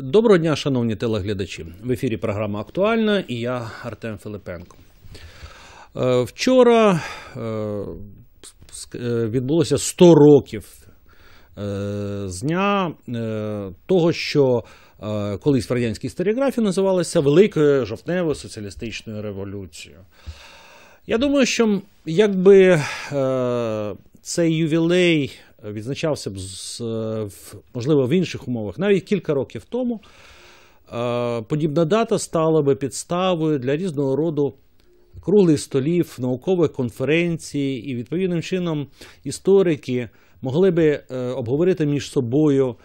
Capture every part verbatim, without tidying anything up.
Доброго дня, шановні телеглядачі. В ефірі програма «Актуальна» і я, Артем Филипенко. Вчора відбулося сто років з дня того, що колись в радянській історіографії називалося Великою жовтневою соціалістичною революцією. Я думаю, що якби цей ювілей відзначався б, можливо, в інших умовах, навіть кілька років тому, подібна дата стала би підставою для різного роду круглих столів, наукових конференцій, і відповідним чином історики могли би обговорити між собою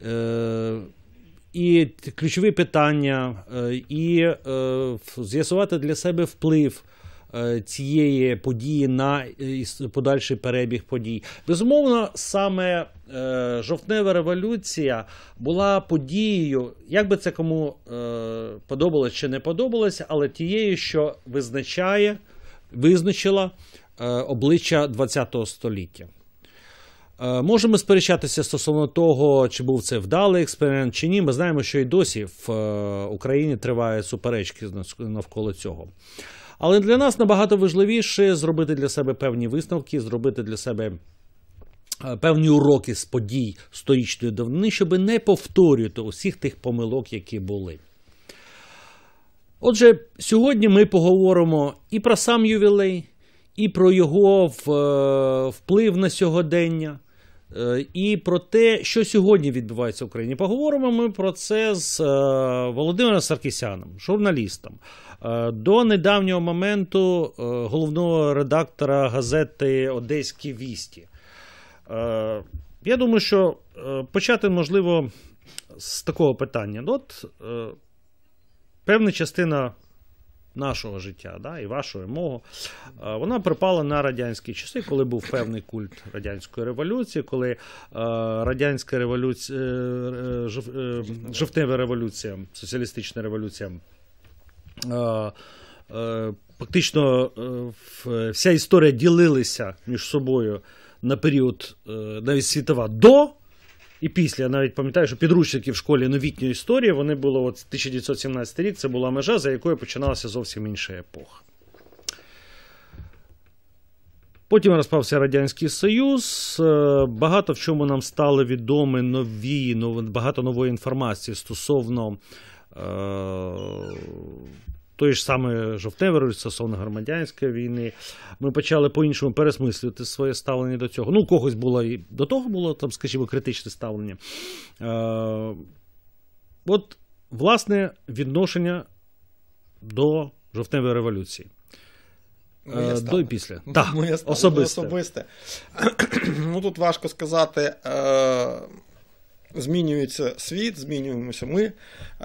і ключові питання, і з'ясувати для себе вплив цієї події на подальший перебіг подій. Безумовно, саме жовтнева революція була подією, як би це кому подобалось чи не подобалось, але тією, що визначає, визначила обличчя ХХ століття. Можемо сперечатися стосовно того, чи був це вдалий експеримент, чи ні. Ми знаємо, що і досі в Україні тривають суперечки навколо цього. Але для нас набагато важливіше зробити для себе певні висновки, зробити для себе певні уроки з подій сторічної давнини, щоб не повторювати усіх тих помилок, які були. Отже, сьогодні ми поговоримо і про сам ювілей, і про його вплив на сьогодення, і про те, що сьогодні відбувається в Україні. Поговоримо ми про це з Володимиром Саркісяном, журналістом, до недавнього моменту головного редактора газети «Одеські вісті». Я думаю, що почати можливо з такого питання. От певна частина нашого життя, да, і вашого, і мого, вона припала на радянські часи, коли був певний культ радянської революції, коли радянська революція, жовтнева революція, соціалістична революція, фактично вся історія ділилася між собою на період, навіть світова, до і після. Я навіть пам'ятаю, що підручники в школі новітньої історії, вони були, от тисяча дев'ятсот сімнадцятий рік, це була межа, за якою починалася зовсім інша епоха. Потім розпався Радянський Союз, багато в чому нам стали відомі нові, багато нової інформації стосовно тої ж саме жовтневої революції, стосовно громадянської війни. Ми почали по-іншому пересмислювати своє ставлення до цього. Ну, у когось було і до того було, там, скажімо, критичне ставлення. Е, от, власне, відношення до жовтневої революції. Е, до і після. Так, особисте. особисте. Ну, тут важко сказати... Е... Змінюється світ, змінюємося ми,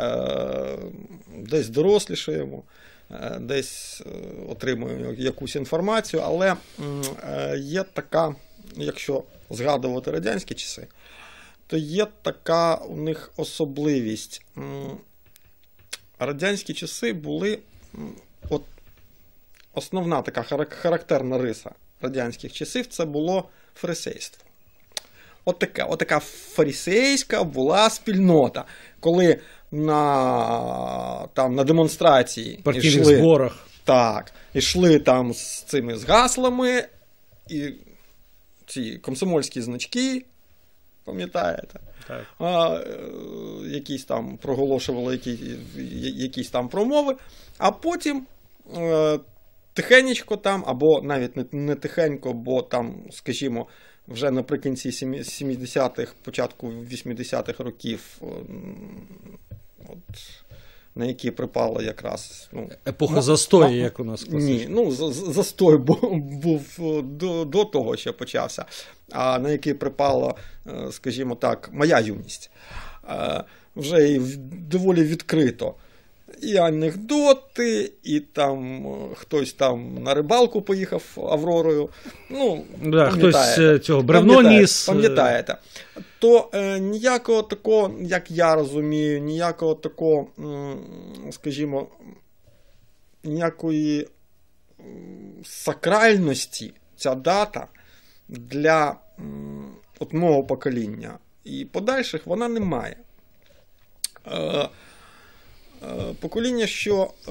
десь дорослішаємо, десь отримуємо якусь інформацію, але є така, якщо згадувати радянські часи, то є така у них особливість. Радянські часи були, от основна така характерна риса радянських часів, це було фарисейство. От така, от така фарисейська була спільнота, коли на, там, на демонстрації партійних зборах. Так, ішли там з цими з гаслами, і ці комсомольські значки, пам'ятаєте? Так. А, якісь там проголошували які, якісь там промови, а потім е, тихенечко там, або навіть не, не тихенько, бо там, скажімо, вже наприкінці сімдесятих, початку вісімдесятих років, от, на які припало якраз... Ну, епоха застою, ну, як у нас класично. Ні, ну, застой був, був до, до того, що почався, а на який припала, скажімо так, моя юність. Вже і доволі відкрито. І анекдоти, і там хтось там на рибалку поїхав Авророю. Ну, да, хтось цього бревно ніс. Пам'ятаєте. То е, ніякого такого, як я розумію, ніякого такого, скажімо, ніякої сакральності ця дата для от мого покоління і подальших вона не має. Е, покоління, що е,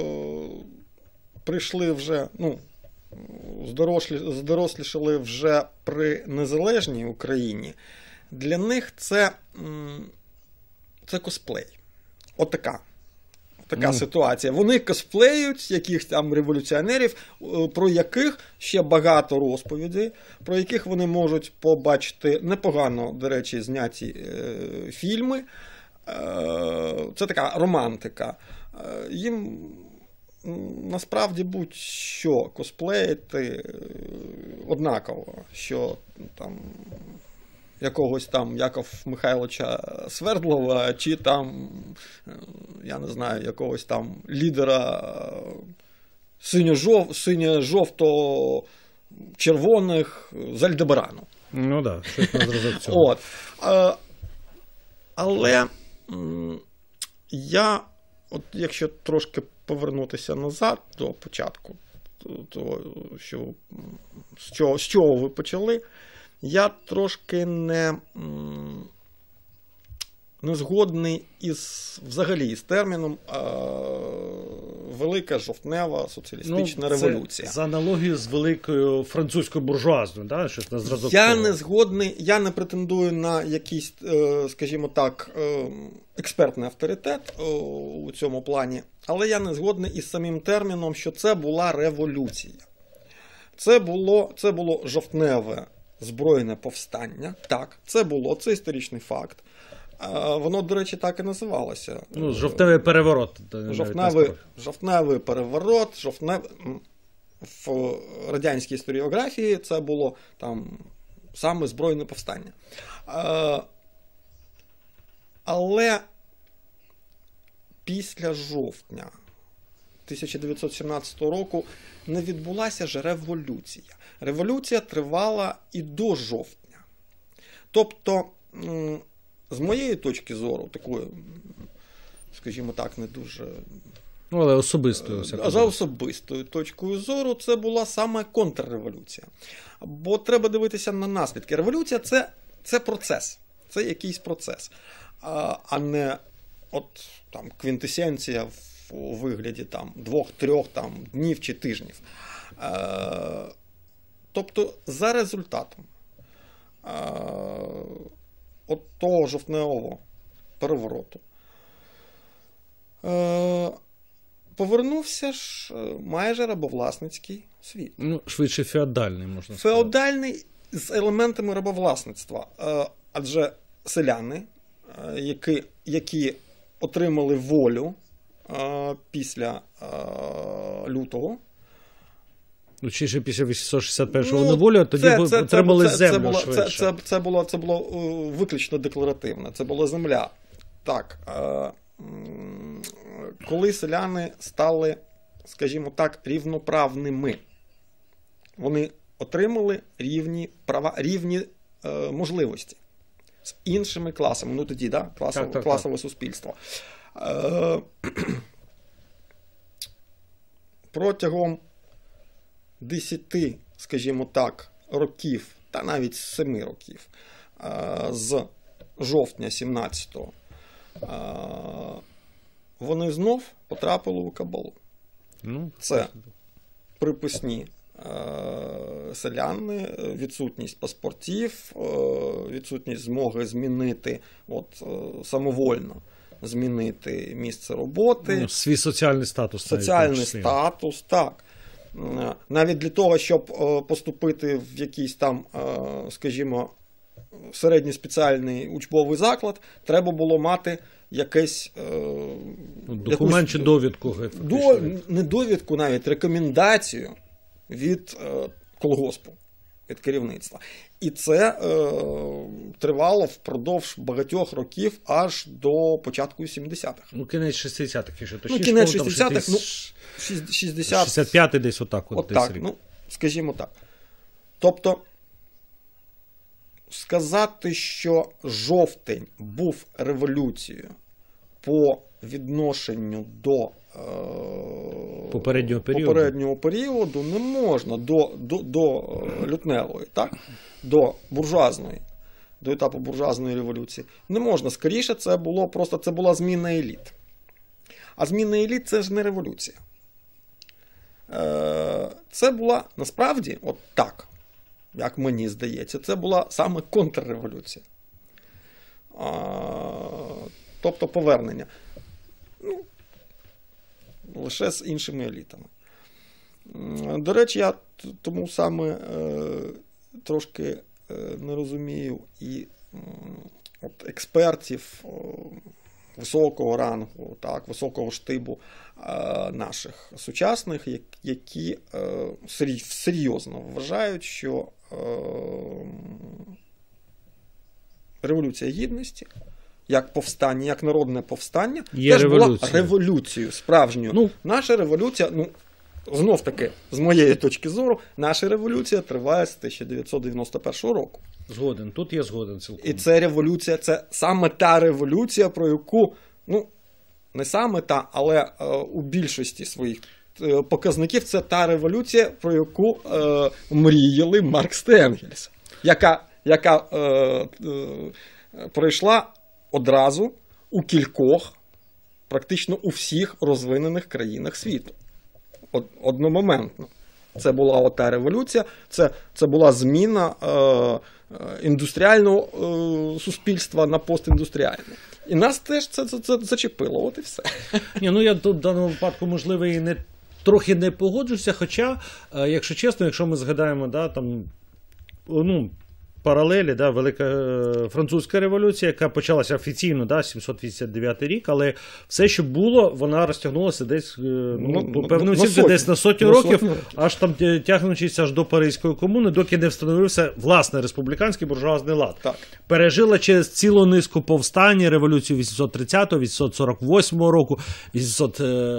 прийшли вже, ну, здорослі, здорослішали вже при незалежній Україні, для них це, це косплей. Отака. Така mm. ситуація. Вони косплеють якихось там революціонерів, про яких ще багато розповідей, про яких вони можуть побачити непогано, до речі, зняті е, фільми. Е, це така романтика. Е, їм насправді будь-що косплеїти однаково, що там якогось там Якова Михайловича Свердлова, чи там, я не знаю, якогось там лідера синьо-жов, синьо-жовто-червоних з Альдебарану. Ну так, да, щось не зрозуміло цього. От. Але я, от якщо трошки повернутися назад до початку, того, що, з, чого, з чого ви почали, я трошки не, не згодний із, взагалі із терміном е, «Велика жовтнева соціалістична ну, революція». За аналогію з великою французькою буржуазною, да? Щось на зразок. Я не згодний, я не претендую на якийсь, е, скажімо так, е, експертний авторитет у цьому плані, але я не згодний із самим терміном, що це була революція. Це було, це було жовтневе збройне повстання. Так, це було, це історичний факт. Воно, до речі, так і називалося. Ну, жовтневий переворот. Жовтневий, жовтневий переворот, жовтневий... В радянській історіографії це було там саме збройне повстання. Але після жовтня тисяча дев'ятсот сімнадцятого року не відбулася ж революція. Революція тривала і до жовтня. Тобто, з моєї точки зору, такої, скажімо так, не дуже... Ну, але особистою. За особистою точкою зору це була саме контрреволюція. Бо треба дивитися на наслідки. Революція це, це процес. Це якийсь процес. А, а не от там квінтесенція у вигляді там двох-трьох там днів чи тижнів. Е, тобто за результатом е, от того жовтневого перевороту е, повернувся ж майже рабовласницький світ. Ну, швидше феодальний, можна сказати. Феодальний з елементами рабовласництва. Е, адже селяни, е, які, які отримали волю е, після е, лютого. Ну, чи ще після вісімсот шістдесят першого ну, волю, тоді це, це, отримали це, землю це, було, швидше. Це, це, це, було, це було виключно декларативне. Це була земля. Так. Е, коли селяни стали, скажімо так, рівноправними, вони отримали рівні права, рівні е, можливості з іншими класами. Ну тоді, да, класове, так, так, класове так. суспільство. Е, протягом десяти, скажімо так, років, та навіть семи років, е, з жовтня сімнадцятого, е, вони знов потрапили у кабалу. Ну, це приписні е, селяни, відсутність паспортів, е, відсутність змоги змінити от, е, самовольно змінити місце роботи. Ну, свій соціальний статус. Соціальний статус, так. Е, навіть для того, щоб е, поступити в якийсь там, е, скажімо, середній спеціальний учбовий заклад, треба було мати якесь... Ну, документ чи довідку. До, не довідку навіть, рекомендацію від е, колгоспу, від керівництва. І це е, тривало впродовж багатьох років аж до початку сімдесятих. Ну, кінець шістдесятих, якщо точніше. Ну, кінець шістдесятих, ну, шістдесят... шістдесят п'ятий десь отак. От, от так, ну, скажімо так. Тобто, сказати, що жовтень був революцією по відношенню до е, попереднього періоду. попереднього періоду не можна, до, до, до лютневої, так? До буржуазної до етапу буржуазної революції. Не можна. Скоріше, це було просто це була зміна еліт. А зміна еліт – це ж не революція. Це була, насправді, от так, як мені здається, це була саме контрреволюція. Тобто повернення. Ну, лише з іншими елітами. До речі, я тому саме е, трошки е, не розумію і е, от експертів е, високого рангу, так, високого штибу е, наших сучасних, які е, серйозно вважають, що е, Революція Гідності, як повстання, як народне повстання, є теж революція. була революцією справжньою. Ну, наша революція, ну, знов таки, з моєї точки зору, наша революція триває з тисяча дев'ятсот дев'яносто першого року. Згоден, тут я згоден цілком. І це революція, це саме та революція, про яку, ну, не саме та, але е, у більшості своїх е, показників це та революція, про яку е, мріяли Маркс та Енгельс, яка, яка е, е, пройшла одразу у кількох, практично у всіх розвинених країнах світу. Одномоментно. Це була ота революція, це, це була зміна е, індустріального е, суспільства на постіндустріальне. І нас теж це, це, це зачепило, от і все. Ні, ну я тут в даному випадку, можливо, і не, трохи не погоджуся, хоча, е, якщо чесно, якщо ми згадаємо, да, там, ну, паралелі, да, Велика е, Французька революція, яка почалася офіційно, да, сімсот вісімдесят дев'ятий рік, але все, що було, вона розтягнулася десь, е, ну, по певному оцінку, десь на сотню років, років, аж там тягнучись аж до Паризької комуни, доки не встановився власне республіканський буржуазний лад. Так. Пережила через цілу низку повстань, революцію вісімсот тридцятого, вісімсот сорок восьмого року, вісімсот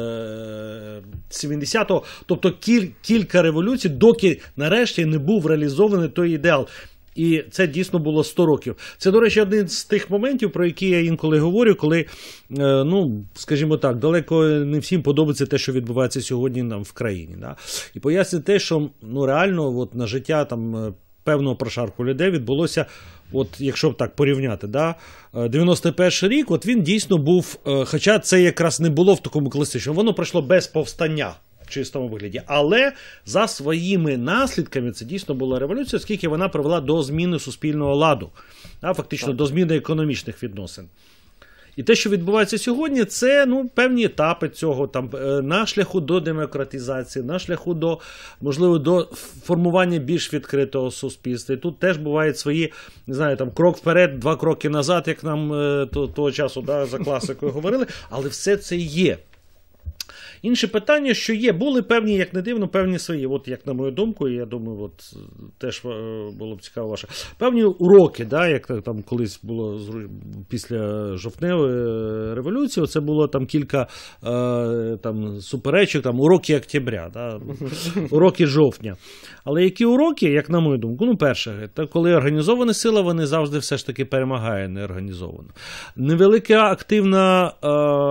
сімдесятого, тобто кіль, кілька революцій, доки нарешті не був реалізований той ідеал. І це дійсно було сто років. Це, до речі, один з тих моментів, про які я інколи говорю, коли, ну, скажімо так, далеко не всім подобається те, що відбувається сьогодні нам в країні. Да? І пояснює те, що, ну, реально от, на життя там певного прошарку людей відбулося, от, якщо так порівняти, да, дев'яносто перший рік, от він дійсно був, хоча це якраз не було в такому класичному, воно пройшло без повстання. В чистому вигляді. Але за своїми наслідками це дійсно була революція, оскільки вона привела до зміни суспільного ладу, а, фактично так. до зміни економічних відносин. І те, що відбувається сьогодні, це, ну, певні етапи цього, там, на шляху до демократизації, на шляху до, можливо, до формування більш відкритого суспільства. І тут теж бувають свої, не знаю, там, крок вперед, два кроки назад, як нам то, того часу, да, за класикою говорили, але все це є. Інше питання, що є, були певні, як не дивно, певні свої, от як на мою думку, і я думаю, от теж було б цікаво ваше, певні уроки, да, як там колись було після жовтневої революції, це було там кілька е, там суперечок, там уроки октября, да, уроки жовтня. Але які уроки, як на мою думку? Ну, перше, коли організована сила, вони завжди все ж таки перемагає неорганізовано. Невелика, активна, е,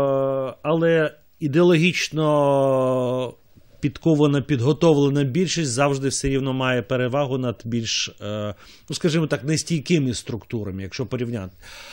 але ідеологічно підкована, підготовлена більшість завжди все рівно має перевагу над більш, ну, скажімо так, нестійкими структурами, якщо порівняти.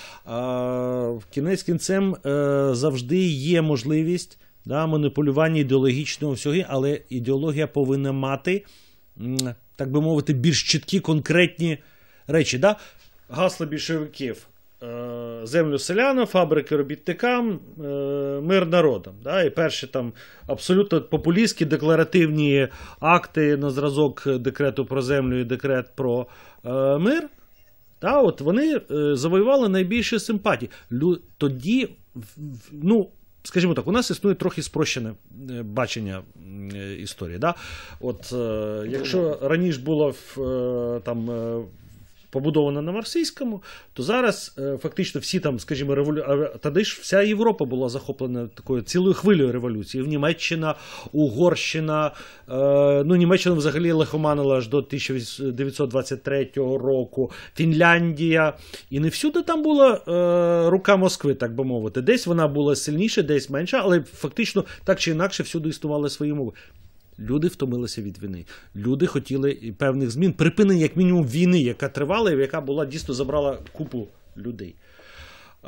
В кінець кінцем завжди є можливість, да, маніпулювання ідеологічного всього, але ідеологія повинна мати, так би мовити, більш чіткі, конкретні речі. Да? Гасло більшовиків. Землю селянам, фабрики робітникам, мир народам. Да? І перші там абсолютно популістські декларативні акти на зразок декрету про землю і декрет про е, мир, да? От вони е, завоювали найбільше симпатії. Лю... Тоді, ну, скажімо так, у нас існує трохи спрощене бачення історії. Да? От, е, якщо раніше було в, е, там, е, побудована на марксистському, то зараз е, фактично всі там, скажімо, револю... тоді ж вся Європа була захоплена такою цілою хвилею революції. Німеччина, Угорщина, е, ну, Німеччина взагалі лихоманила аж до тисяча дев'ятсот двадцять третього року, Фінляндія. І не всюди там була е, рука Москви, так би мовити. Десь вона була сильніша, десь менша, але фактично так чи інакше всюди існували свої мови. Люди втомилися від війни. Люди хотіли певних змін, припинення, як мінімум, війни, яка тривала, і яка була дійсно забрала купу людей. Е...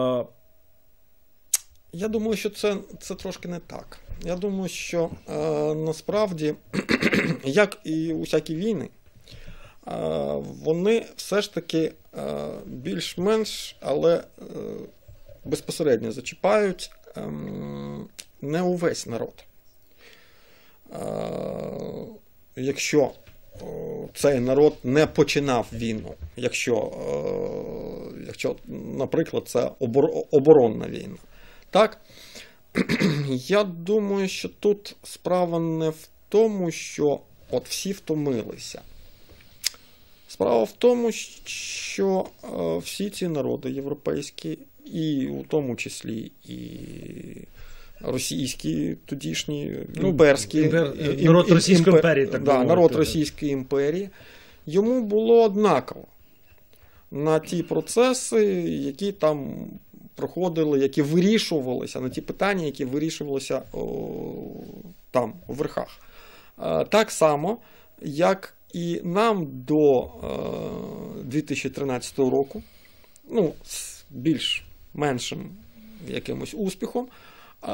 Я думаю, що це, це трошки не так. Я думаю, що е, насправді, як і усякі війни, е, вони все ж таки е, більш-менш, але е, безпосередньо зачіпають е, не увесь народ. Е, якщо е, цей народ не починав війну, якщо, е, якщо наприклад, це обор, оборонна війна. Так? Я думаю, що тут справа не в тому, що от всі втомилися. Справа в тому, що е, всі ці народи європейські, і у тому числі і російські, тодішні, імперські, ну, імпер... ім... народ ім... Російської імпер... імперії, так да, народ Російської імперії, йому було однаково на ті процеси, які там проходили, які вирішувалися, на ті питання, які вирішувалися о, там, у верхах. Е, так само, як і нам до е, дві тисячі тринадцятого року, ну, з більш-меншим якимось успіхом, е,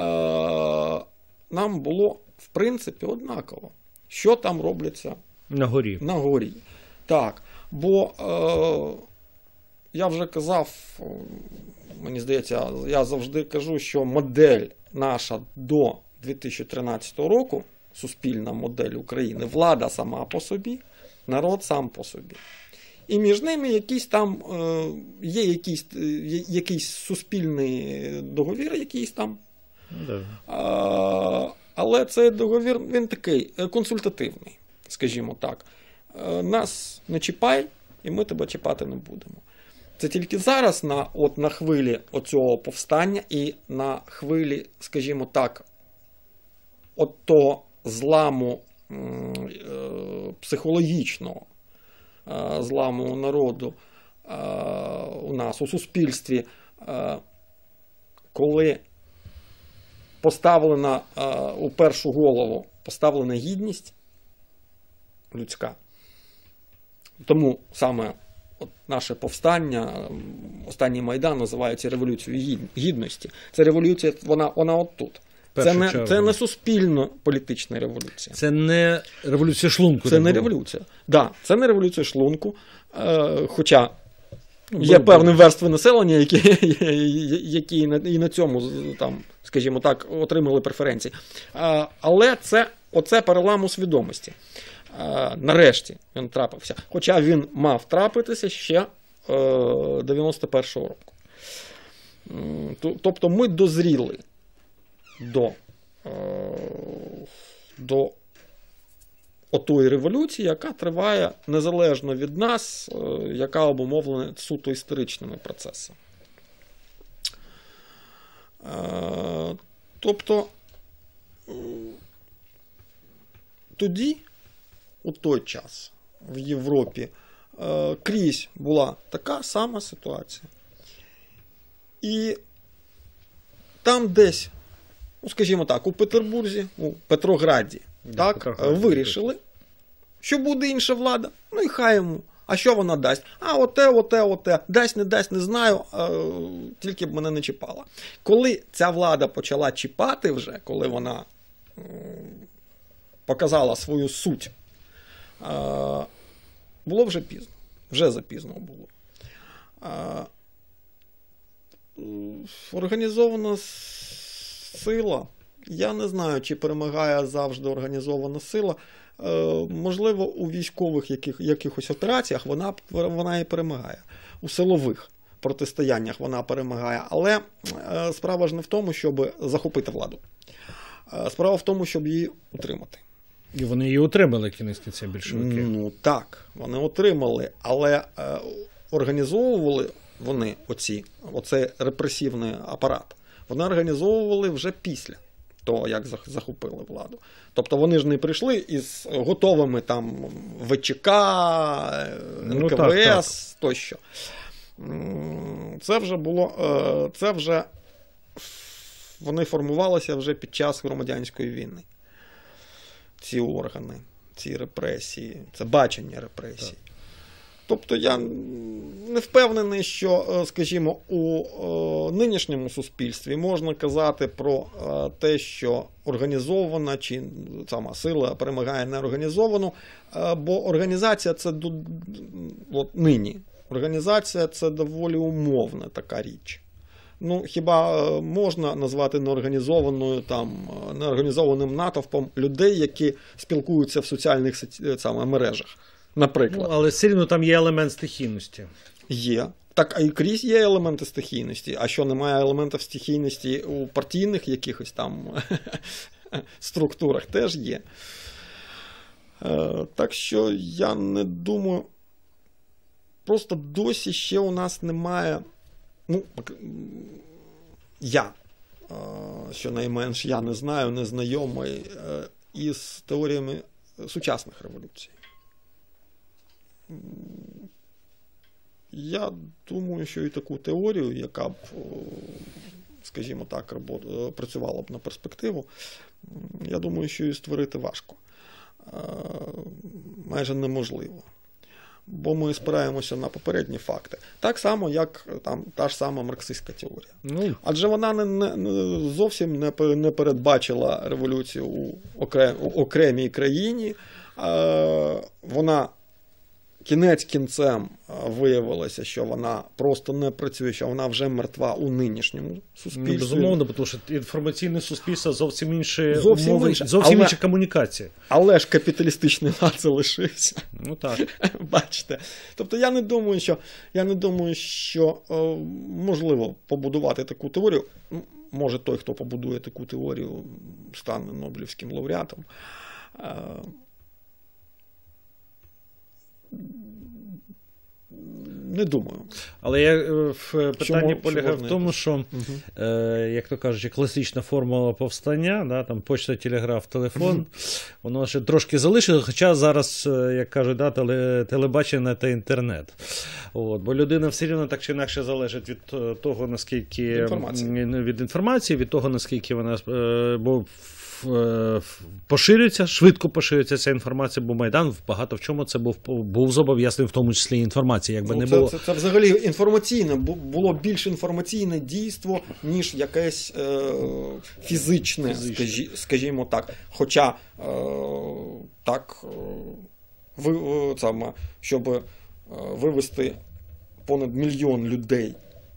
нам було, в принципі, однаково, що там робляться на горі. На горі. Так, бо е, я вже казав, мені здається, я завжди кажу, що модель наша до дві тисячі тринадцятого року, суспільна модель України, влада сама по собі, народ сам по собі. І між ними якийсь там, є якийсь, якийсь суспільний договір, якийсь там. Да. Але цей договір, він такий консультативний, скажімо так. Нас не чіпай, і ми тебе чіпати не будемо. Це тільки зараз на, от, на хвилі оцього повстання і на хвилі, скажімо так, от то зламу е, психологічного е, зламу народу е, у нас, у суспільстві, е, коли поставлена е, у першу голову поставлена гідність людська. Тому саме от наше повстання, останній Майдан називається Революцією Гідності. Це революція, вона, вона от тут. Це не, це не суспільно-політична революція. Це не революція шлунку. Це не революція. Да, це не революція шлунку, е, хоча ну, є певні верстви населення, які, які і на цьому, там, скажімо так, отримали преференції. Е, але це оце перелам свідомості. Е, нарешті він трапився. Хоча він мав трапитися ще е, дев'яносто першого року. Е, тобто ми дозріли до, е, до отої революції, яка триває незалежно від нас, е, яка обумовлена суто історичними процесами. Е, тобто е, тоді, у той час, в Європі, е, крізь була така сама ситуація. І там десь, ну, скажімо так, у Петербурзі, у Петрограді, yeah, так, Петрограді, вирішили, що буде інша влада. Ну і хай йому. А що вона дасть? А оте, оте, оте. Дасть, не дасть, не знаю, а, тільки б мене не чіпала. Коли ця влада почала чіпати вже, коли вона м, показала свою суть, а, було вже пізно. Вже запізно було. А, організована сила, я не знаю, чи перемагає завжди організована сила. Е, можливо, у військових яких, якихось операціях вона, вона і перемагає. У силових протистояннях вона перемагає. Але е, справа ж не в тому, щоб захопити владу. Е, справа в тому, щоб її утримати. І вони її отримали, кінець кінця, більшовики. Ну так, вони отримали, але е, організовували вони оці, оцей репресивний апарат. Вони організовували вже після того, як захопили владу. Тобто вони ж не прийшли із готовими там ВЧК, ен ка ве ес, ну, тощо. Це вже було, це вже вони формувалися вже під час громадянської війни. ці органи, ці репресії, це бачення репресій. Так. Тобто я не впевнений, що, скажімо, у нинішньому суспільстві можна казати про те, що організована чи сама сила перемагає неорганізовану, бо організація це от нині. Організація це доволі умовна така річ. Ну, хіба можна назвати неорганізованою, там, неорганізованим натовпом людей, які спілкуються в соціальних саме, мережах? Наприклад. Ну, але все рівно там є елемент стихійності. Є. Так, а і крізь є елементи стихійності. А що, немає елементів стихійності у партійних якихось там структурах? Теж є. Так що я не думаю, просто досі ще у нас немає, ну, я, щонайменш, я не знаю, не знайомий із теоріями сучасних революцій. Я думаю, що і таку теорію, яка б, скажімо так, працювала б на перспективу, я думаю, що її створити важко. Майже неможливо. Бо ми спираємося на попередні факти. Так само, як там, та ж сама марксистська теорія. Ну. Адже вона не, не, зовсім не, не передбачила революцію у, окрем, у окремій країні. Вона кінець кінцем виявилося, що вона просто не працює, що вона вже мертва у нинішньому суспільстві. Ну, безумовно, тому що інформаційне суспільство зовсім інші зовсім умови, інше. зовсім але, інші комунікації. Але ж капіталістичний лад залишився. Ну так. Бачите. Тобто я не думаю, що, я не думаю, що о, можливо побудувати таку теорію. Може той, хто побудує таку теорію, стане Нобелівським лауреатом. Не думаю. Але я в питанні полягає в тому, що, угу. е, як то кажуть, класична формула повстання, да, там почта, телеграф, телефон, угу. воно ще трошки залишилося, хоча зараз, як кажуть, да, теле, телебачення та інтернет. От, бо людина все рівно так чи інакше залежить від того, наскільки інформації, від інформації, від того, наскільки вона, бо поширюється, швидко поширюється ця інформація, бо Майдан багато в чому це був, був зобов'язаний, в тому числі інформації, якби ну, не це, було. Це, це взагалі інформаційне, було більш інформаційне дійство, ніж якесь е, фізичне, скажі, скажімо так. Хоча е, так, ви, саме, щоб вивести понад мільйон людей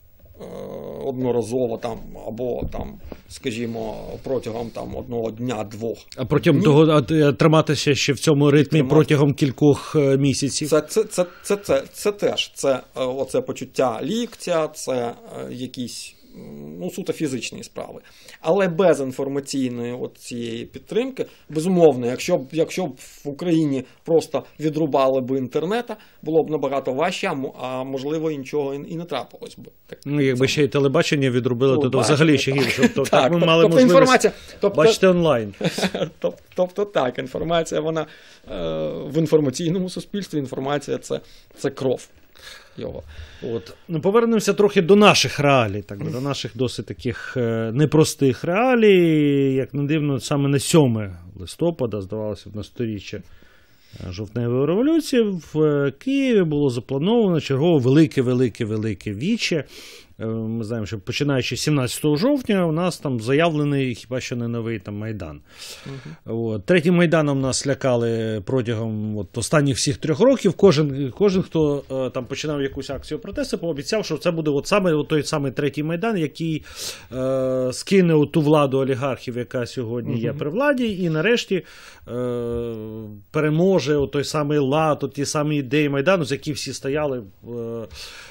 одноразово там, або там, скажімо, протягом там одного дня-двох. А протягом днів, того триматися ще в цьому ритмі тримати. Протягом кількох місяців. Це, це, це, це, це, це теж це оце почуття ліктя, це якісь ну, суто фізичні справи. Але без інформаційної от цієї підтримки, безумовно, якщо б, якщо б в Україні просто відрубали б інтернета, було б набагато важче, а можливо і нічого і не трапилось би. Так, ну, якби ще й телебачення відрубили, то, то взагалі ще гірше. Тобто, так, так ми тобто, мали тобто, можливість інформація, тобто, бачити онлайн. Тобто, тобто так, інформація, вона в інформаційному суспільстві, інформація це, це кров. Його. От. Ну, повернемося трохи до наших реалій, так, до наших досить таких е, непростих реалій. Як не дивно, саме на сьоме листопада, здавалося б, на сторіччя жовтневої революції, в Києві було заплановано чергове велике-велике-велике віче. Ми знаємо, що починаючи з сімнадцятого жовтня у нас там заявлений хіба що не новий там Майдан. Uh-huh. От. Третім Майданом нас лякали протягом от, останніх всіх трьох років. Кожен, кожен хто е, там починав якусь акцію протесту, пообіцяв, що це буде от саме от той самий третій Майдан, який е, скине ту владу олігархів, яка сьогодні uh-huh. є при владі, і нарешті е, переможе от той самий лад, от ті самі ідеї Майдану, з яких всі стояли е,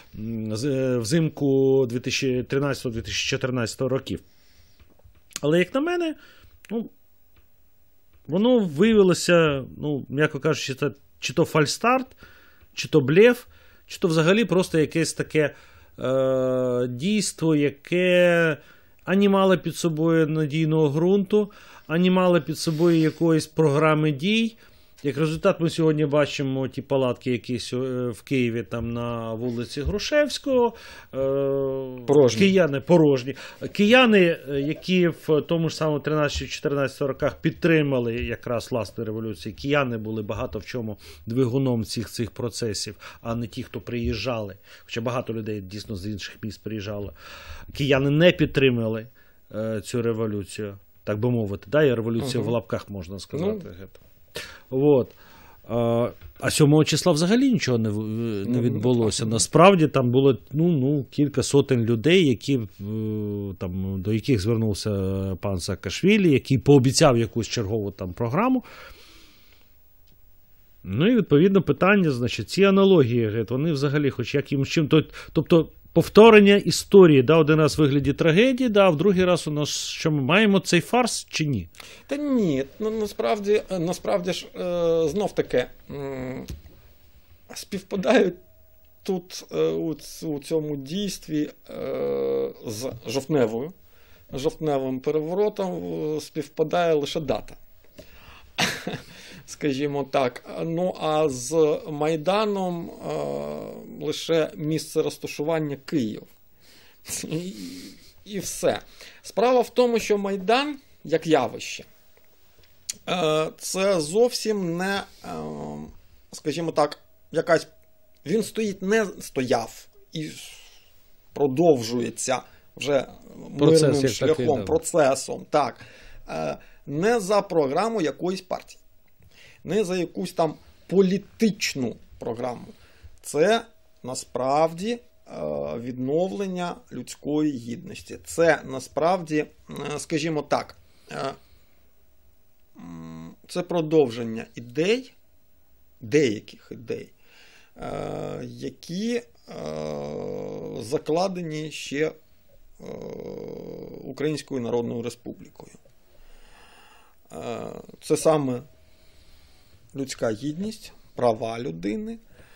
взимку дві тисячі тринадцятого - дві тисячі чотирнадцятого років. Але, як на мене, ну, воно виявилося, ну, м'яко кажучи, чи, чи то фальстарт, чи то блеф, чи то взагалі просто якесь таке е, дійство, яке ані мало під собою надійного ґрунту, ані мало під собою якоїсь програми дій, Як результат, ми сьогодні бачимо ті палатки, які в Києві там на вулиці Грушевського. Порожні. Кияни порожні. Кияни, які в тому ж самому тринадцятому-чотирнадцятому роках підтримали якраз власне революцію, кияни були багато в чому двигуном цих цих процесів, а не ті, хто приїжджали. Хоча багато людей дійсно з інших міст приїжджало. Кияни не підтримали е, цю революцію, так би мовити. Да? І революцію угу. в лапках, можна сказати. Ну. От. А сьомого числа взагалі нічого не, не відбулося. Насправді там було ну, ну, кілька сотень людей, які, там, до яких звернувся пан Саакашвілі, який пообіцяв якусь чергову там програму. Ну і відповідно питання, значить, ці аналогії, вони взагалі хоч якимось чим. Тобто повторення історії, да, один раз в вигляді трагедії, да, а в другий раз у нас що ми маємо цей фарс чи ні? Та ні, ну, насправді, насправді ж, е, знов таки, е, співпадають тут е, у, у цьому дійстві е, з жовтневою, жовтневим переворотом е, співпадає лише дата. Скажімо так. Ну, а з Майданом е, лише місце розташування Київ. І, і все. Справа в тому, що Майдан, як явище, е, це зовсім не, е, скажімо так, якась... Він стоїть, не стояв і продовжується вже Процес, мирним шляхом, такий, да. процесом. Так. Е, не за програму якоїсь партії. Не за якусь там політичну програму. Це насправді відновлення людської гідності. Це насправді, скажімо так, це продовження ідей, деяких ідей, які закладені ще Українською Народною Республікою. Це саме людська гідність, права людини.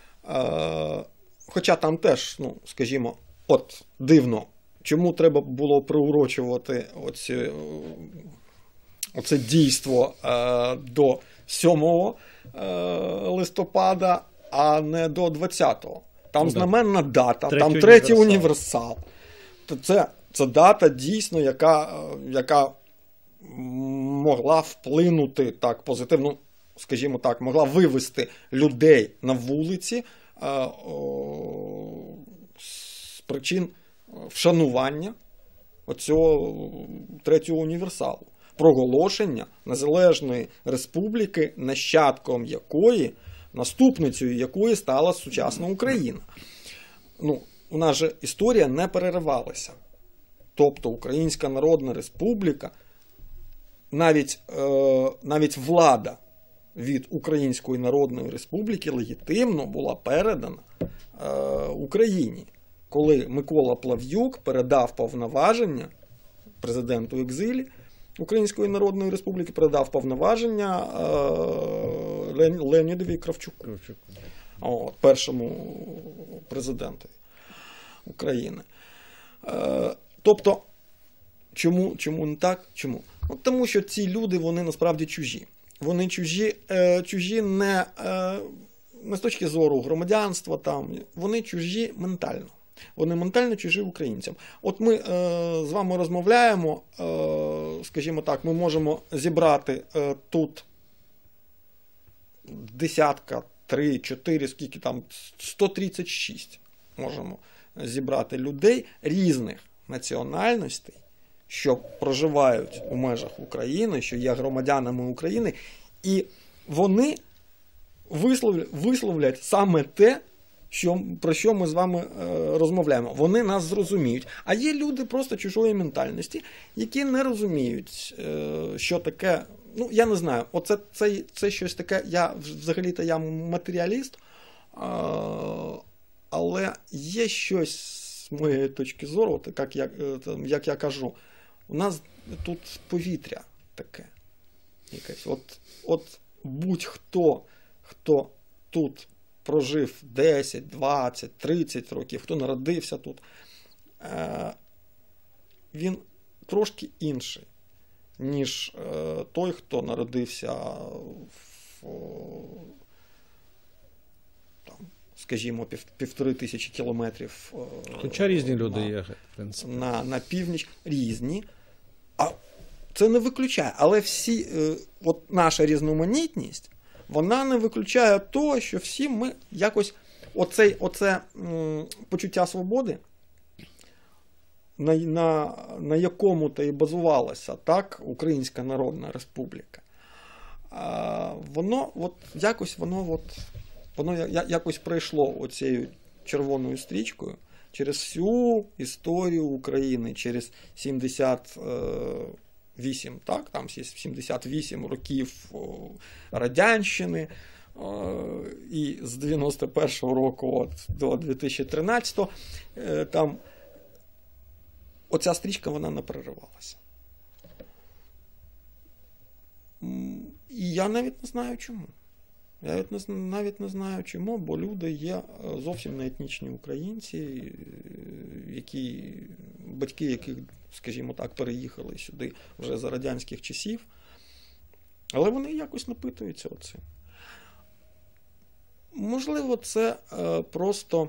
Хоча там теж, ну, скажімо, от дивно, чому треба було приурочувати оці, оце дійство до сьомого листопада, а не до двадцятого. Там знаменна дата, третій там третій універсал. універсал. Це, це дата дійсно, яка, яка могла вплинути так позитивно, скажімо так, могла вивести людей на вулиці а, о, з причин вшанування оцього третього універсалу. Проголошення Незалежної Республіки, нащадком якої, наступницею якої стала сучасна Україна. Ну, у нас же історія не переривалася. Тобто Українська Народна Республіка, навіть, е, навіть влада від Української Народної Республіки легітимно була передана е, Україні. Коли Микола Плав'юк передав повноваження президенту екзилі Української Народної Республіки, передав повноваження е, Лен, Леонідові Кравчуку, О, першому президенту України. Е, тобто, чому, чому не так? Чому? Ну, тому що ці люди, вони насправді чужі. Вони чужі, е, чужі не, е, не з точки зору громадянства, там, вони чужі ментально. Вони ментально чужі українцям. От ми е, з вами розмовляємо, е, скажімо так, ми можемо зібрати е, тут десятка, три, чотири, скільки там, сто тридцять шість можемо зібрати людей різних національностей, що проживають у межах України, що є громадянами України, і вони висловлять, висловлять саме те, що, про що ми з вами е, розмовляємо. Вони нас зрозуміють. А є люди просто чужої ментальності, які не розуміють, е, що таке, ну, я не знаю, оце це, це щось таке, я взагалі-то я матеріаліст, е, але є щось, з моєї точки зору, так як, як я кажу, у нас тут повітря таке. Якесь. От, от будь-хто, хто тут прожив десять, двадцять, тридцять років, хто народився тут, е, він трошки інший, ніж е, той, хто народився в там, скажімо, пів, півтори тисячі кілометрів. Хоча різні люди на, є, в принципі. На, на північ. Різні. А це не виключає. Але всі, от наша різноманітність, вона не виключає того, що всі ми якось оце, оце м, почуття свободи, на, на, на якому-то і базувалася так, Українська Народна Республіка, а, воно от, якось воно, от, воно я, якось пройшло оцією червоною стрічкою через всю історію України, через сімдесят вісім, так, там сімдесят вісім років радянщини, і з дев'яносто першого року от, до дві тисячі тринадцятого там оця стрічка, вона не переривалася. І я навіть не знаю чому. Я навіть не, навіть не знаю чому, бо люди є зовсім не етнічні українці, які, батьки яких, скажімо так, переїхали сюди вже за радянських часів, але вони якось напитуються оцим. Можливо, це е, просто,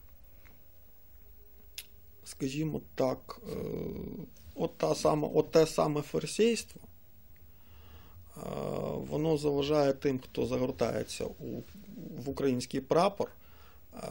скажімо так, е, от, та сама, от те саме фарисейство, е, воно заважає тим, хто загортається у, в український прапор, е,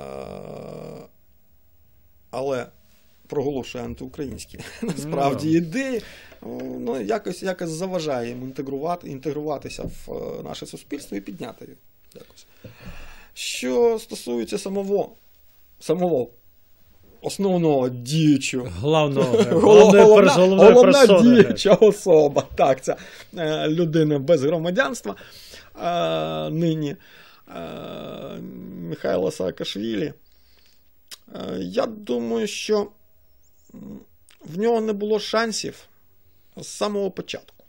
але проголошує антиукраїнські насправді no. ідеї, ну, якось, якось заважає їм інтегрувати, інтегруватися в е, наше суспільство і підняти його якось. Що стосується самого, самого основного діючого, головного, головна, головна, головна діюча особа, так, ця е, людина без громадянства, е, нині е, Михайло Саакашвілі, е, я думаю, що в нього не було шансів з самого початку.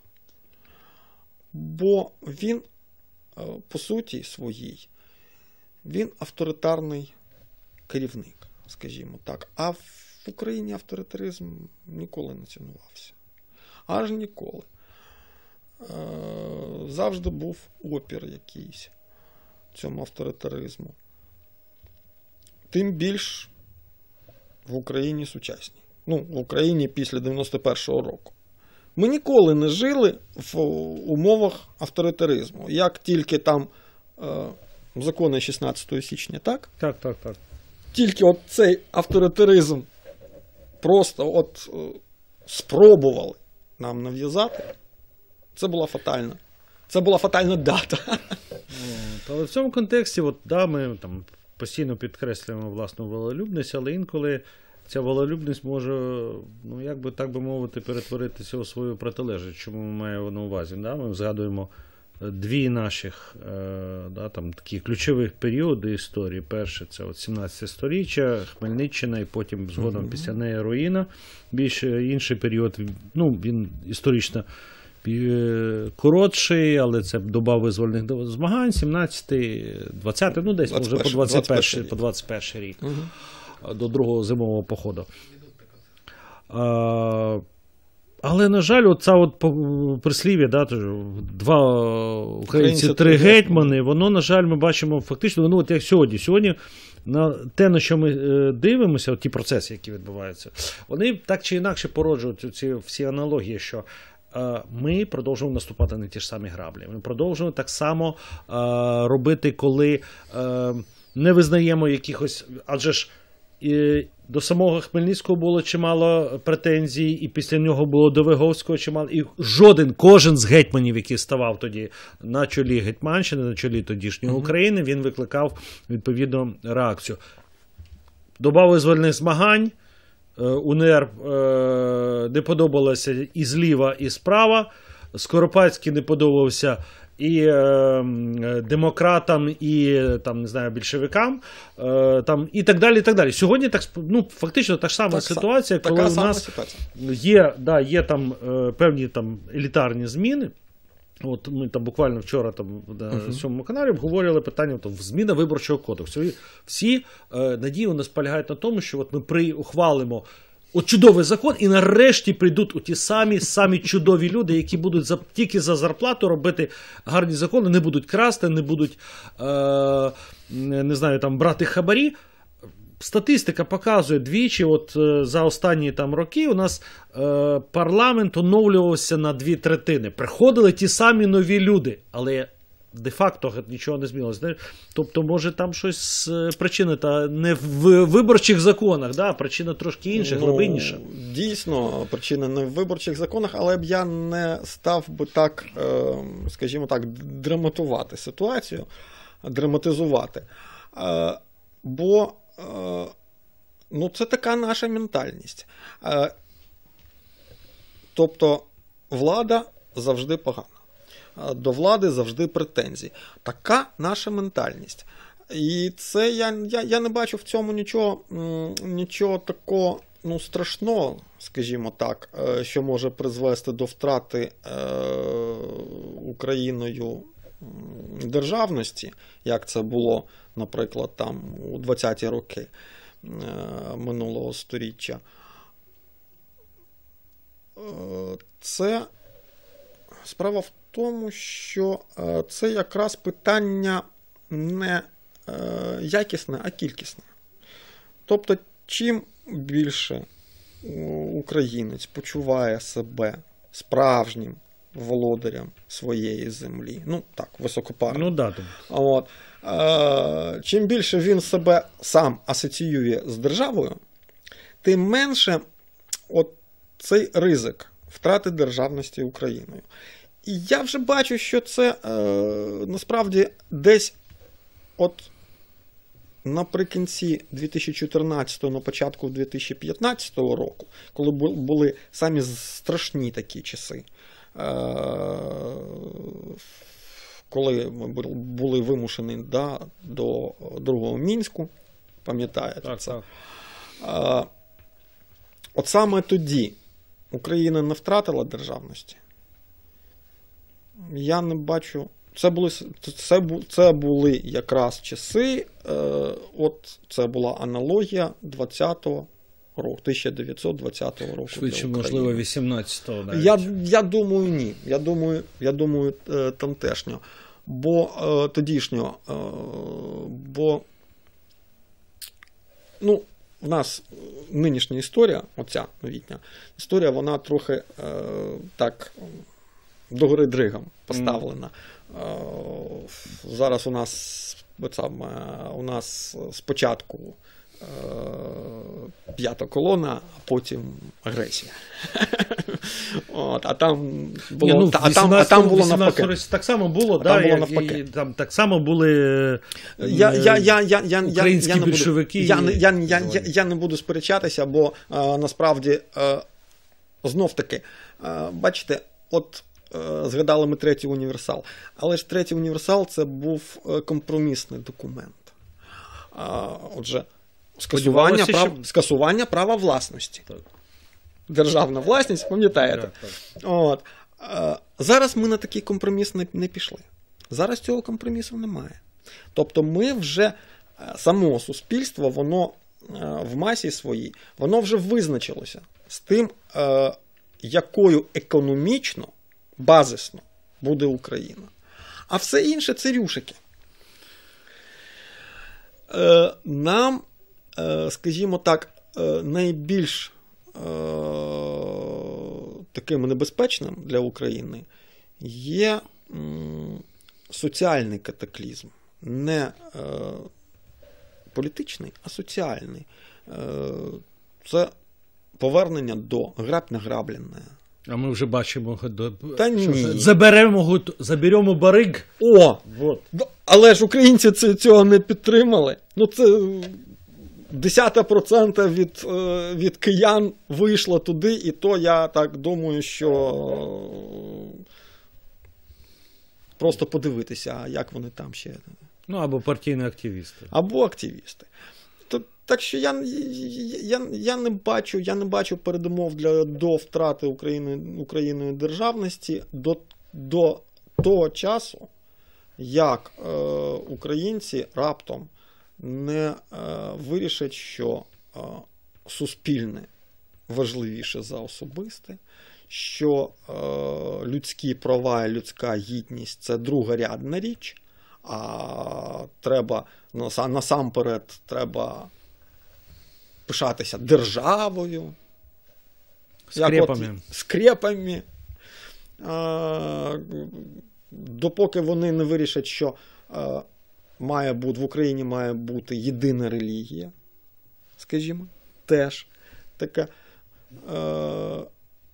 Бо він, е, по суті своїй, він авторитарний керівник, скажімо так. А в Україні авторитаризм ніколи не цінувався. Аж ніколи. Завжди був опір якийсь цьому авторитаризму. Тим більш в Україні сучасній. Ну, в Україні після дев'яносто першого року. Ми ніколи не жили в умовах авторитаризму. Як тільки там закони шістнадцятого січня, так? Так, так, так. Тільки от цей авторитаризм просто от спробували нам нав'язати. Це була фатальна. Це була фатальна дата. Але в цьому контексті, от, да, ми там постійно підкреслюємо власну волелюбність, але інколи ця волелюбність може, ну, як би, так би мовити, перетворитися у свою протилежність. Чому ми маємо на увазі? Да? Ми згадуємо дві наших е, да, там, такі ключових періоди історії. Перше, це от сімнадцяте сторіччя, Хмельниччина, і потім згодом mm-hmm. після неї руїна. Більш інший період, ну, він історично коротший, але це доба визвольних змагань, сімнадцятий, двадцятий, ну десь вже по двадцять перший, по двадцять перший рік, mm-hmm. до другого зимового походу. А, але, на жаль, оця от прислів'я, да, два українці, три гетьмани, воно, на жаль, ми бачимо фактично, ну, от як сьогодні. Сьогодні на те, на що ми дивимося, от ті процеси, які відбуваються, вони так чи інакше породжують ці всі аналогії, що е, ми продовжуємо наступати на ті ж самі граблі. Ми продовжуємо так само е, робити, коли е, не визнаємо якихось, адже ж і до самого Хмельницького було чимало претензій, і після нього було до Виговського чимало. І жоден, кожен з гетьманів, який ставав тоді на чолі Гетьманщини, на чолі тодішньої України, він викликав відповідну реакцію. Доба визвольних змагань, УНР не подобалося і зліва, і справа. Скоропадський не подобався і е, демократам, і там, не знаю, більшовикам, е, там, і так далі, і так далі. Сьогодні так, ну, фактично та ж сама так, ситуація, коли у нас є, да, є там е, певні там елітарні зміни. От ми там буквально вчора там на uh-huh. сьомому каналі обговорювали питання там, зміна виборчого кодексу. І всі е, надії у нас полягають на тому, що от ми при ухвалимо От чудовий закон, і нарешті прийдуть у ті самі, самі чудові люди, які будуть за, тільки за зарплату робити гарні закони, не будуть красти, не будуть, е, не знаю, там, брати хабарі. Статистика показує двічі, от е, за останні там роки у нас е, парламент оновлювався на дві третини. Приходили ті самі нові люди, але де-факто нічого не змінилося. Тобто, може, там щось причина та не в виборчих законах, да? Причина трошки інша, ну, глибинніша. Дійсно, причина не в виборчих законах, але б я не став би так, скажімо так, драматувати ситуацію, драматизувати. Бо ну, це така наша ментальність. Тобто, влада завжди погана. До влади завжди претензії. Така наша ментальність. І це я, я, я не бачу в цьому нічого, нічого такого ну, страшного, скажімо так, що може призвести до втрати е, Україною державності, як це було, наприклад, там у двадцяті роки е, минулого сторіччя. Е, це справа в тому, що е, це якраз питання не е, якісне, а кількісне. Тобто, чим більше українець почуває себе справжнім володарем своєї землі, ну так, високопарно. Ну, да, От, е, чим більше він себе сам асоціює з державою, тим менше от цей ризик втрати державності Україною. І я вже бачу, що це е, насправді десь от наприкінці дві тисячі чотирнадцятого, на початку дві тисячі п'ятнадцятого року, коли були самі страшні такі часи, е, коли ми були вимушені да, до другого Мінську, пам'ятаєте так, це? Так. Е, от саме тоді Україна не втратила державності. Я не бачу. Це були, це, це були якраз часи, е, от це була аналогія двадцятого року, тисяча дев'ятсот двадцятого року. Швидше, можливо, вісімнадцятого навіть. Я, я думаю, ні. Я думаю, я думаю е, тамтешнього. Бо е, тодішнього. Е, бо ну, в нас нинішня історія, оця новітня історія, вона трохи е, так догори дригом поставлена. Mm. Е, зараз у нас, там, у нас спочатку е, п'ята колона, а потім агресія. От, а там було, Ні, ну, а там, а там було навпаки. Так само було, а да, там було і, навпаки. І, там так само були я, я, я, я, я, українські я, я більшовики. Я, я, я, я, я, я не буду сперечатися, бо а, насправді а, знов-таки, а, бачите, от а, згадали ми третій універсал. Але ж третій універсал це був компромісний документ. А, отже, скасування, прав, що... скасування права власності. Так. Державна власність, пам'ятаєте? Так, так. От. А, зараз ми на такий компроміс не, не пішли. Зараз цього компромісу немає. Тобто ми вже, само суспільство, воно в масі своїй, воно вже визначилося з тим, якою економічно, базисно буде Україна. А все інше – це рюшики. Нам, скажімо так, найбільш таким небезпечним для України є соціальний катаклізм. Не е, політичний, а соціальний. Е, це повернення до граб награблене. А ми вже бачимо, до... Та ні. Заберемо, заберемо бариг. О! Вот. Але ж українці цього не підтримали. Ну це десять відсотків від, від киян вийшло туди, і то я так думаю, що просто подивитися, як вони там ще. Ну, або партійні активісти. Або активісти. То, так що я, я, я, не бачу, я не бачу передумов для, до втрати Україною, Україною державності до, до того часу, як е, українці раптом не е, вирішать, що е, суспільне важливіше за особисте, що е, людські права і людська гідність – це другорядна річ, а треба, насамперед, треба пишатися державою, скрепами. Як от, скрепами. А, допоки вони не вирішать, що а, має бути, в Україні має бути єдина релігія, скажімо, теж така а,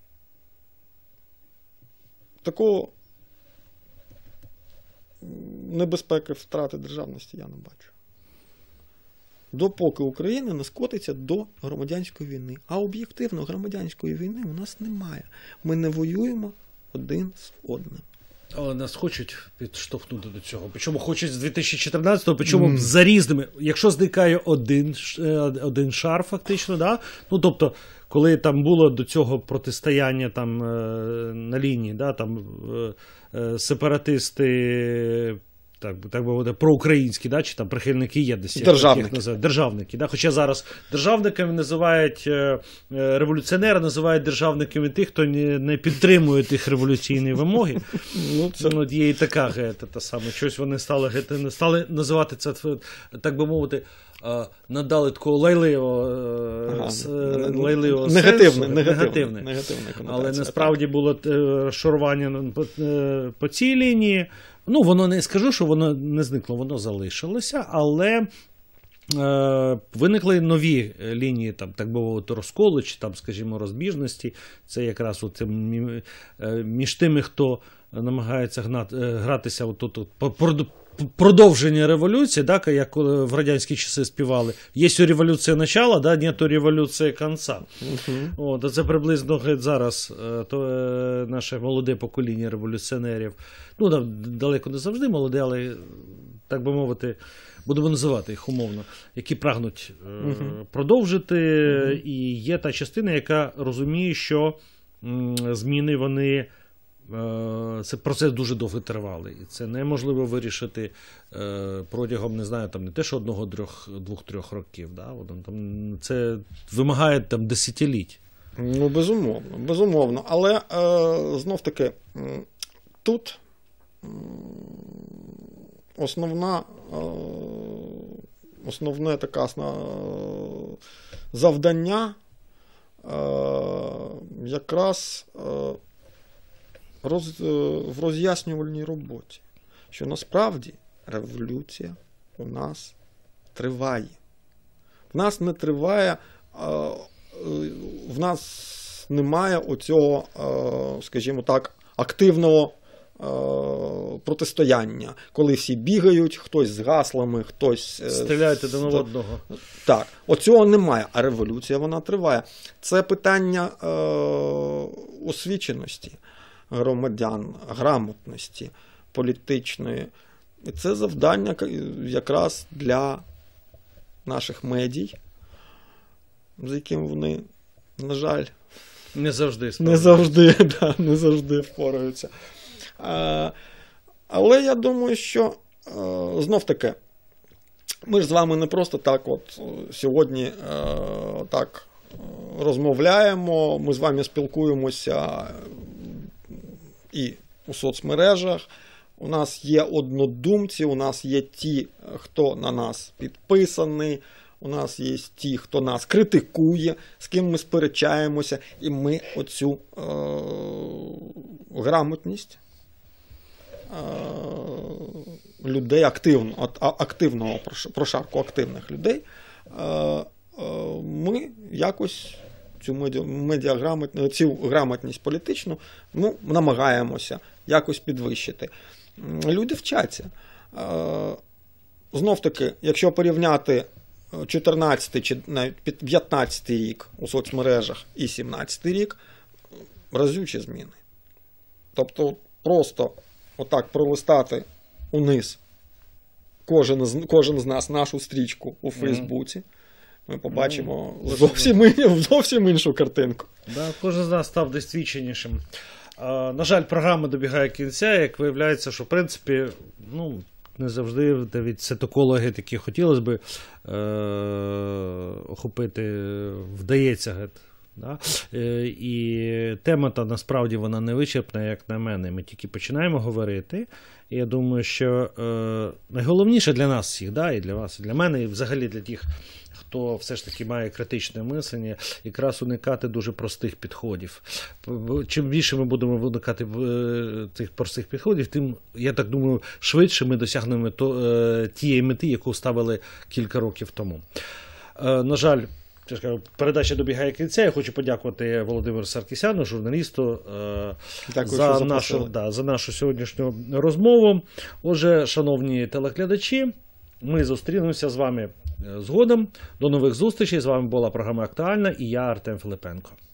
такого небезпеки втрати державності я не бачу. Допоки Україна не скотиться до громадянської війни. А об'єктивно громадянської війни у нас немає. Ми не воюємо один з одним. Але нас хочуть підштовхнути до цього. Причому хочуть з дві тисячі чотирнадцятого, причому mm. за різними. Якщо зникає один, один шар фактично, да? Ну, тобто, коли там було до цього протистояння там, на лінії, да? Там сепаратисти, так, так би мовити, проукраїнські, да, чи там прихильники єдності. Державники. Державники, да. Хоча зараз державниками називають, е, революціонери називають державниками тих, хто не, не підтримує тих революційні вимоги. Ну, це... От є і така гета, та саме. Щось вони стали, гета, стали називати це, так би мовити, е, надали такого лайливого, ага. с, лайливого негативне, сенсу. Негативне. Негативне. Але насправді було розшарування по, по цій лінії. Ну, воно не скажу, що воно не зникло, воно залишилося, але е, виникли нові лінії, там, так би мовити, розколу, чи там, скажімо, розбіжності. Це якраз от, між тими, хто намагається гнати, гратися от тут продовження революції, да, як в радянські часи співали. Є революція начала, да, нету революції кінця. Uh-huh. От, це приблизно зараз то, наше молоде покоління революціонерів. Ну, далеко не завжди молоде, але, так би мовити, будемо називати їх умовно, які прагнуть uh-huh. продовжити. Uh-huh. І є та частина, яка розуміє, що м, зміни вони це процес дуже довго тривалий. І це неможливо вирішити е, протягом, не знаю, там не те, що одного, трьох, двох-трьох років. Да? Там, це вимагає там десятиліть. Ну, безумовно, безумовно. Але е, знов-таки тут основна, е, основне таке завдання е, якраз е, Роз, в роз'яснювальній роботі, що насправді революція у нас триває. В нас не триває, в нас немає оцього, скажімо так, активного протистояння, коли всі бігають, хтось з гаслами, хтось... Стріляють один на одного. Так, оцього немає, а революція, вона триває. Це питання е, освіченості громадян, грамотності політичної. І це завдання якраз для наших медій, з яким вони, на жаль, не завжди не завжди, да, не завжди впораються. А, але я думаю, що знов-таки ми ж з вами не просто так от сьогодні так розмовляємо, ми з вами спілкуємося і у соцмережах. У нас є однодумці, у нас є ті, хто на нас підписаний, у нас є ті, хто нас критикує, з ким ми сперечаємося, і ми оцю е- грамотність е- людей активно, активного прошарку активних людей, е- е- ми якось цю медіаграмотність, цю грамотність політичну, ну, намагаємося якось підвищити. Люди вчаться. Знов-таки, якщо порівняти чотирнадцятий чи навіть п'ятнадцятий рік у соцмережах і сімнадцятий рік, разючі зміни. Тобто просто отак пролистати униз кожен з, кожен з нас нашу стрічку у Фейсбуці, ми побачимо mm, зовсім, зовсім іншу картинку. Да, кожен з нас став досвідченішим. А, на жаль, програма добігає кінця, як виявляється, що в принципі, ну, не завжди навіть сетокологи такі хотілося б е- охопити, вдається Да? І тема та насправді вона не вичерпна, як на мене. Ми тільки починаємо говорити. І я думаю, що е, найголовніше для нас всіх, да, і для вас, і для мене, і взагалі для тих, хто все ж таки має критичне мислення, якраз уникати дуже простих підходів. Чим більше ми будемо уникати тих простих підходів, тим, я так думаю, швидше ми досягнемо то, е, тієї мети, яку ставили кілька років тому. Е, на жаль, передача добігає кінця. Я хочу подякувати Володимиру Саркісяну, журналісту, Дякую, за, нашу, да, за нашу сьогоднішню розмову. Отже, шановні телеглядачі, ми зустрінемося з вами згодом. До нових зустрічей. З вами була програма «Актуальна» і я, Артем Филипенко.